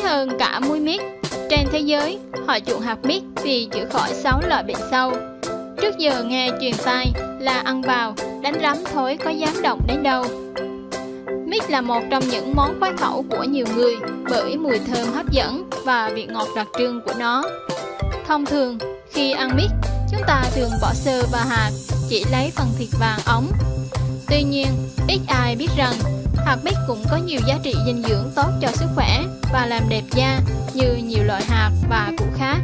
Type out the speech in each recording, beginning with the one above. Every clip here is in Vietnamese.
hơn cả muối mít. Trên thế giới, họ chuộng hạt mít vì chữa khỏi 6 loại bệnh sâu. Trước giờ nghe truyền tai là ăn vào, đánh rắm thối có dám động đến đâu. Mít là một trong những món khoái khẩu của nhiều người bởi mùi thơm hấp dẫn và vị ngọt đặc trưng của nó. Thông thường, khi ăn mít, chúng ta thường bỏ xơ và hạt, chỉ lấy phần thịt vàng óng. Tuy nhiên, ít ai biết rằng hạt mít cũng có nhiều giá trị dinh dưỡng tốt cho sức khỏe và làm đẹp da như nhiều loại hạt và củ khác.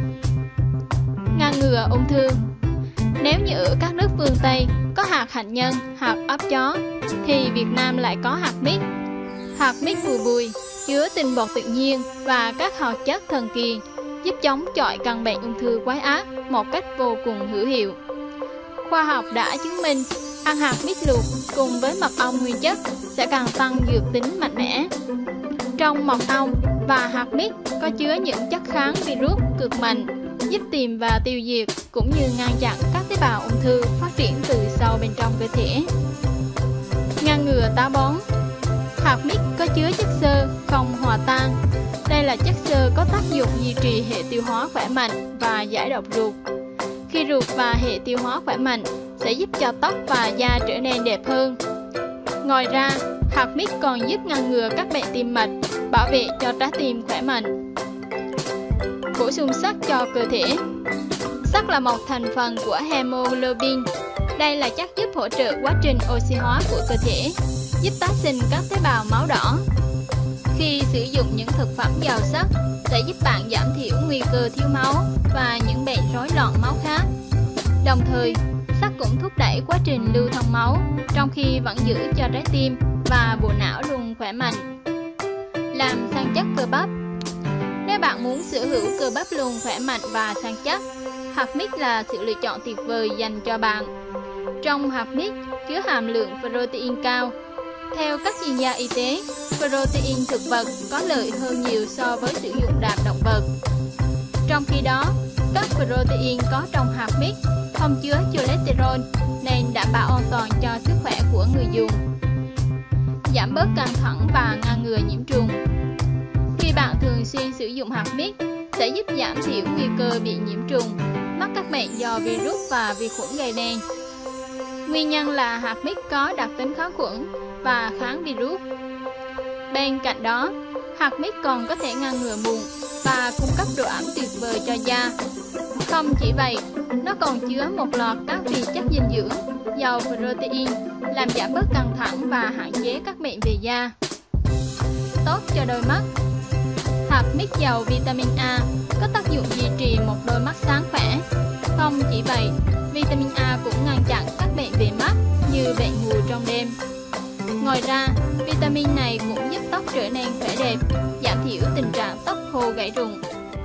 Ngăn ngừa ung thư. Nếu như ở các nước phương Tây có hạt hạnh nhân, hạt óc chó, thì Việt Nam lại có hạt mít. Hạt mít bùi bùi, chứa tinh bột tự nhiên và các hoạt chất thần kỳ, giúp chống chọi căn bệnh ung thư quái ác một cách vô cùng hữu hiệu. Khoa học đã chứng minh ăn hạt mít luộc cùng với mật ong nguyên chất sẽ càng tăng dược tính mạnh mẽ. Trong mật ong và hạt mít có chứa những chất kháng virus cực mạnh, giúp tìm và tiêu diệt cũng như ngăn chặn các tế bào ung thư phát triển từ sâu bên trong cơ thể. Ngăn ngừa táo bón. Hạt mít có chứa chất xơ không hòa tan. Đây là chất xơ có tác dụng duy trì hệ tiêu hóa khỏe mạnh và giải độc ruột. Khi ruột và hệ tiêu hóa khỏe mạnh sẽ giúp cho tóc và da trở nên đẹp hơn. Ngoài ra, hạt mít còn giúp ngăn ngừa các bệnh tim mạch, bảo vệ cho trái tim khỏe mạnh. Bổ sung sắt cho cơ thể. Sắt là một thành phần của hemoglobin. Đây là chất giúp hỗ trợ quá trình oxy hóa của cơ thể, giúp tái sinh các tế bào máu đỏ. Khi sử dụng những thực phẩm giàu sắt sẽ giúp bạn giảm thiểu nguy cơ thiếu máu và những bệnh rối loạn máu khác. Đồng thời, sắt cũng thúc đẩy quá trình lưu thông máu, trong khi vẫn giữ cho trái tim và bộ não luôn khỏe mạnh. Làm săn chắc cơ bắp. Nếu bạn muốn sở hữu cơ bắp luôn khỏe mạnh và săn chắc, hạt mít là sự lựa chọn tuyệt vời dành cho bạn. Trong hạt mít chứa hàm lượng protein cao. Theo các chuyên gia y tế, protein thực vật có lợi hơn nhiều so với sử dụng đạm động vật. Trong khi đó, các protein có trong hạt mít không chứa cholesterol nên đảm bảo an toàn cho sức khỏe của người dùng. Giảm bớt căng thẳng và ngăn ngừa nhiễm trùng. Khi bạn thường xuyên sử dụng hạt mít sẽ giúp giảm thiểu nguy cơ bị nhiễm trùng, mắc các bệnh do virus và vi khuẩn gây nên. Nguyên nhân là hạt mít có đặc tính kháng khuẩn và kháng virus. Bên cạnh đó, hạt mít còn có thể ngăn ngừa mụn và cung cấp độ ẩm tuyệt vời cho da. Không chỉ vậy, nó còn chứa một loạt các vi chất dinh dưỡng giàu protein, làm giảm bớt căng thẳng và hạn chế các bệnh về da. Tốt cho đôi mắt. Hạt mít giàu vitamin A có tác dụng duy trì một đôi mắt sáng khỏe. Không chỉ vậy, vitamin A cũng ngăn chặn các bệnh về mắt như bệnh mù trong đêm. Ngoài ra, vitamin này cũng giúp tóc trở nên khỏe đẹp, giảm thiểu tình trạng tóc khô gãy rụng.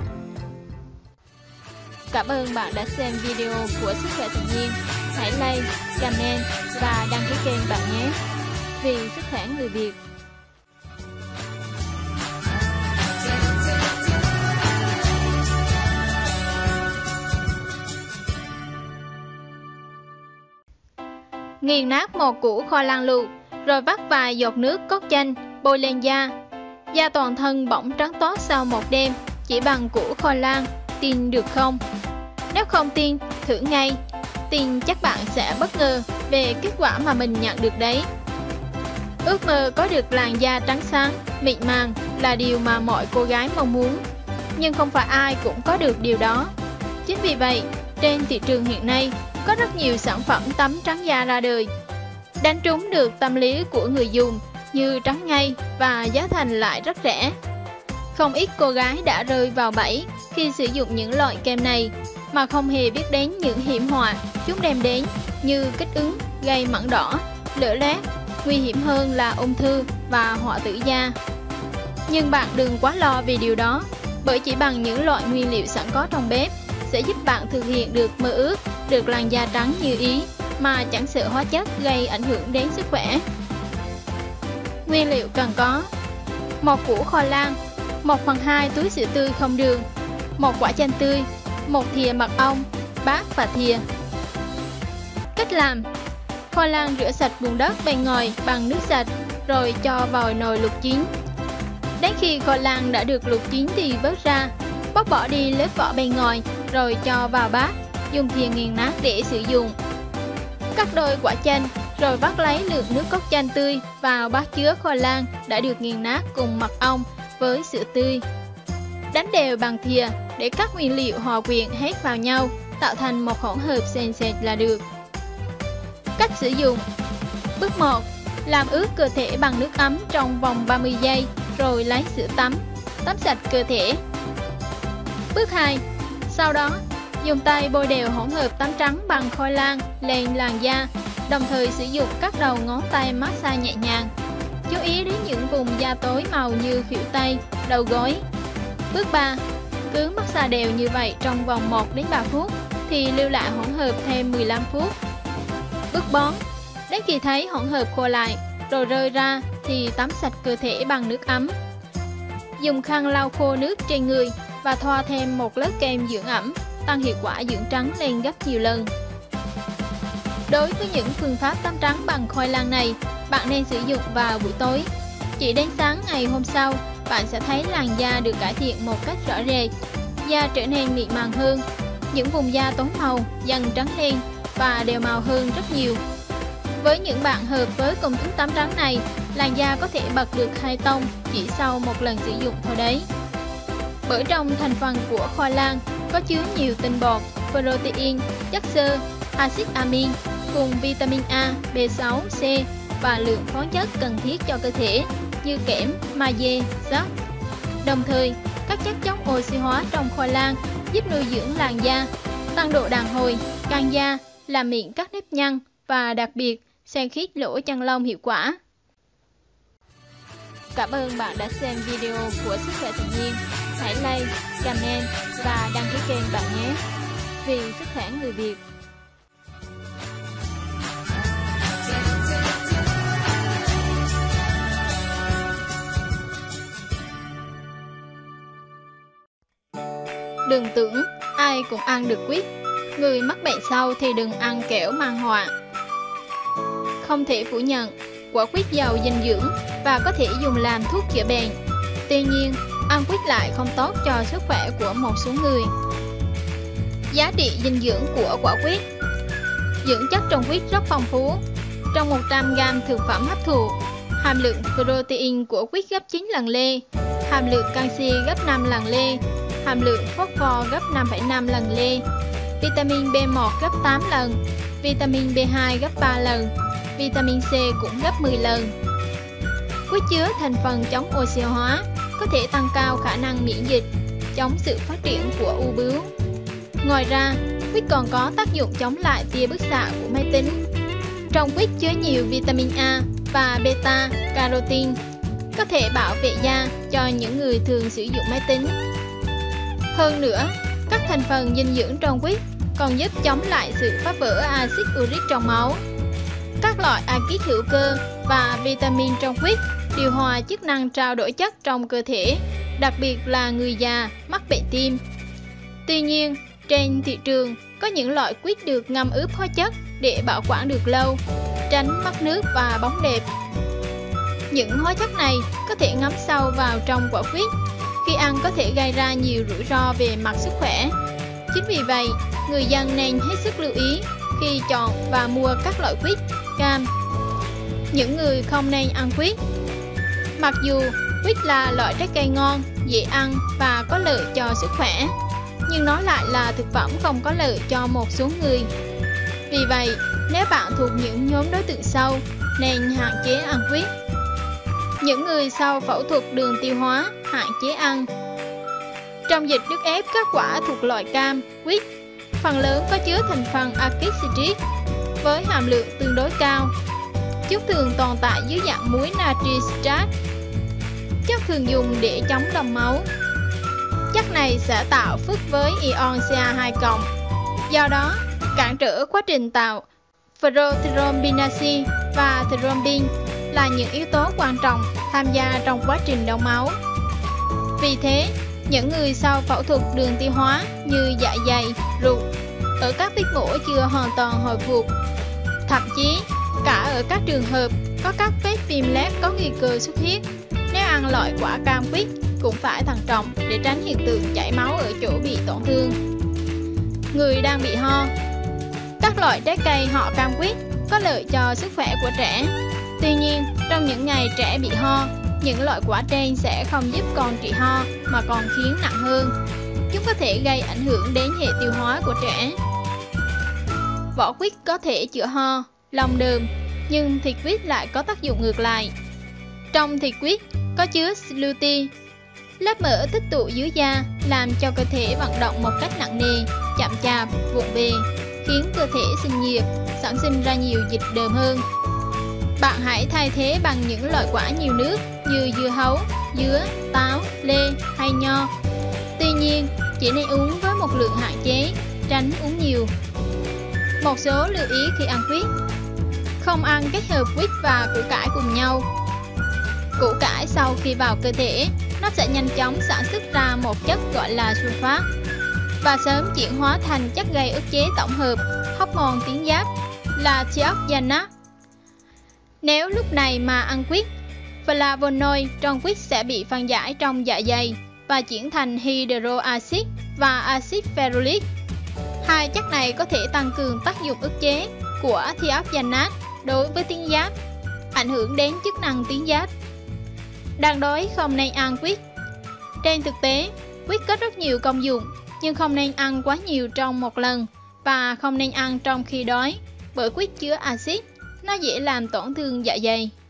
Cảm ơn bạn đã xem video của Sức khỏe tự nhiên. Hãy like, comment và đăng ký kênh bạn nhé. Vì sức khỏe người Việt. Nghiền nát một củ khoai lang luộc, rồi vắt vài giọt nước cốt chanh bôi lên da. Da toàn thân bỗng trắng toát sau một đêm chỉ bằng củ khoai lang. Tin được không? Nếu không tin, thử ngay. Tin chắc bạn sẽ bất ngờ về kết quả mà mình nhận được đấy. Ước mơ có được làn da trắng sáng, mịn màng là điều mà mọi cô gái mong muốn. Nhưng không phải ai cũng có được điều đó. Chính vì vậy, trên thị trường hiện nay có rất nhiều sản phẩm tắm trắng da ra đời, đánh trúng được tâm lý của người dùng như trắng ngay và giá thành lại rất rẻ. Không ít cô gái đã rơi vào bẫy khi sử dụng những loại kem này mà không hề biết đến những hiểm họa chúng đem đến như kích ứng, gây mẩn đỏ, lở loét, nguy hiểm hơn là ung thư và hoại tử da. Nhưng bạn đừng quá lo vì điều đó, bởi chỉ bằng những loại nguyên liệu sẵn có trong bếp sẽ giúp bạn thực hiện được mơ ước được làn da trắng như ý mà chẳng sợ hóa chất gây ảnh hưởng đến sức khỏe. Nguyên liệu cần có: một củ khoai lang, 1/2 túi sữa tươi không đường, một quả chanh tươi, một thìa mật ong, bát và thìa. Cách làm: khoai lang rửa sạch bùn đất bên ngoài bằng nước sạch rồi cho vào nồi luộc chín. Đến khi khoai lang đã được luộc chín thì vớt ra, bóc bỏ đi lớp vỏ bên ngoài, rồi cho vào bát, dùng thìa nghiền nát để sử dụng. Cắt đôi quả chanh, rồi vắt lấy lượng nước cốt chanh tươi vào bát chứa khoai lang đã được nghiền nát cùng mật ong với sữa tươi. Đánh đều bằng thìa để các nguyên liệu hòa quyện hết vào nhau, tạo thành một hỗn hợp sền sệt là được. Cách sử dụng: Bước 1. Làm ướt cơ thể bằng nước ấm trong vòng 30 giây, rồi lấy sữa tắm sạch cơ thể. Bước 2. Sau đó, dùng tay bôi đều hỗn hợp tắm trắng bằng khoai lang lên làn da, đồng thời sử dụng các đầu ngón tay massage nhẹ nhàng. Chú ý đến những vùng da tối màu như khuỷu tay, đầu gối. Bước 3. Cứ massage đều như vậy trong vòng 1 đến 3 phút, thì lưu lại hỗn hợp thêm 15 phút. Bước 4. Đến khi thấy hỗn hợp khô lại, rồi rơi ra thì tắm sạch cơ thể bằng nước ấm. Dùng khăn lau khô nước trên người và thoa thêm một lớp kem dưỡng ẩm, tăng hiệu quả dưỡng trắng lên gấp nhiều lần. Đối với những phương pháp tắm trắng bằng khoai lang này, bạn nên sử dụng vào buổi tối. Chỉ đến sáng ngày hôm sau, bạn sẽ thấy làn da được cải thiện một cách rõ rệt. Da trở nên mịn màng hơn, những vùng da tối màu dần trắng lên và đều màu hơn rất nhiều. Với những bạn hợp với công thức tắm trắng này, làn da có thể bật được 2 tông chỉ sau một lần sử dụng thôi đấy. Bởi trong thành phần của khoai lang có chứa nhiều tinh bột, protein, chất xơ, axit amin cùng vitamin A, B6, C và lượng khoáng chất cần thiết cho cơ thể như kẽm, magie, sắt. Đồng thời, các chất chống oxy hóa trong khoai lang giúp nuôi dưỡng làn da, tăng độ đàn hồi, căng da, làm mịn các nếp nhăn và đặc biệt xen khít lỗ chân lông hiệu quả. Cảm ơn bạn đã xem video của Sức khỏe tự nhiên. Hãy like, comment và đăng ký kênh bạn nhé. Vì sức khỏe người Việt. Đừng tưởng ai cũng ăn được quýt. Người mắc bệnh sâu thì đừng ăn kẻo mang họa. Không thể phủ nhận, quả quýt giàu dinh dưỡng và có thể dùng làm thuốc chữa bệnh. Tuy nhiên, ăn quýt lại không tốt cho sức khỏe của một số người. Giá trị dinh dưỡng của quả quýt. Dưỡng chất trong quýt rất phong phú. Trong 100g thực phẩm hấp thụ, hàm lượng protein của quýt gấp 9 lần lê, hàm lượng canxi gấp 5 lần lê, hàm lượng phosphor gấp 5,5 lần lê, vitamin B1 gấp 8 lần, vitamin B2 gấp 3 lần, vitamin C cũng gấp 10 lần. Quýt chứa thành phần chống oxy hóa, có thể tăng cao khả năng miễn dịch, chống sự phát triển của u bướu. Ngoài ra, quýt còn có tác dụng chống lại tia bức xạ của máy tính. Trong quýt chứa nhiều vitamin A và beta carotene, có thể bảo vệ da cho những người thường sử dụng máy tính. Hơn nữa, các thành phần dinh dưỡng trong quýt còn giúp chống lại sự phá vỡ axit uric trong máu. Các loại axit hữu cơ và vitamin trong quýt điều hòa chức năng trao đổi chất trong cơ thể, đặc biệt là người già mắc bệnh tim. Tuy nhiên, trên thị trường có những loại quýt được ngâm ướp hóa chất để bảo quản được lâu, tránh mất nước và bóng đẹp. Những hóa chất này có thể ngấm sâu vào trong quả quýt, khi ăn có thể gây ra nhiều rủi ro về mặt sức khỏe. Chính vì vậy, người dân nên hết sức lưu ý khi chọn và mua các loại quýt, cam. Những người không nên ăn quýt. Mặc dù quýt là loại trái cây ngon, dễ ăn và có lợi cho sức khỏe, nhưng nó lại là thực phẩm không có lợi cho một số người. Vì vậy, nếu bạn thuộc những nhóm đối tượng sau, nên hạn chế ăn quýt. Những người sau phẫu thuật đường tiêu hóa hạn chế ăn. Trong dịch nước ép các quả thuộc loại cam, quýt, phần lớn có chứa thành phần axit citric với hàm lượng tương đối cao. Chúng thường tồn tại dưới dạng muối natri citrate, chất thường dùng để chống đông máu. Chất này sẽ tạo phức với ion Ca2+, do đó cản trở quá trình tạo prothrombinase và thrombin là những yếu tố quan trọng tham gia trong quá trình đông máu. Vì thế, những người sau phẫu thuật đường tiêu hóa như dạ dày, ruột ở các vết mổ chưa hoàn toàn hồi phục, thậm chí cả ở các trường hợp có các vết viêm loét có nguy cơ xuất huyết, nếu ăn loại quả cam quýt cũng phải thận trọng để tránh hiện tượng chảy máu ở chỗ bị tổn thương. Người đang bị ho. Các loại trái cây họ cam quýt có lợi cho sức khỏe của trẻ. Tuy nhiên, trong những ngày trẻ bị ho, những loại quả trên sẽ không giúp con trị ho mà còn khiến nặng hơn. Chúng có thể gây ảnh hưởng đến hệ tiêu hóa của trẻ. Vỏ quýt có thể chữa ho, lòng đờm, nhưng thịt quýt lại có tác dụng ngược lại. Trong thịt quýt có chứa lutein, lớp mỡ tích tụ dưới da làm cho cơ thể vận động một cách nặng nề, chậm chạp, vụng về, khiến cơ thể sinh nhiệt, sản sinh ra nhiều dịch đờm hơn. Bạn hãy thay thế bằng những loại quả nhiều nước như dưa hấu, dứa, táo, lê hay nho. Tuy nhiên, chỉ nên uống với một lượng hạn chế, tránh uống nhiều. Một số lưu ý khi ăn quýt. Không ăn kết hợp quýt và củ cải cùng nhau. Củ cải sau khi vào cơ thể, nó sẽ nhanh chóng sản xuất ra một chất gọi là sulfat và sớm chuyển hóa thành chất gây ức chế tổng hợp hormone tuyến giáp là thiophanate. Nếu lúc này mà ăn quýt, flavonoid trong quýt sẽ bị phân giải trong dạ dày và chuyển thành hydroxit và axit ferulic. Hai chất này có thể tăng cường tác dụng ức chế của thiophanate đối với tuyến giáp, ảnh hưởng đến chức năng tuyến giáp. Đang đói không nên ăn quýt. Trên thực tế, quýt có rất nhiều công dụng, nhưng không nên ăn quá nhiều trong một lần và không nên ăn trong khi đói, bởi quýt chứa axit, nó dễ làm tổn thương dạ dày.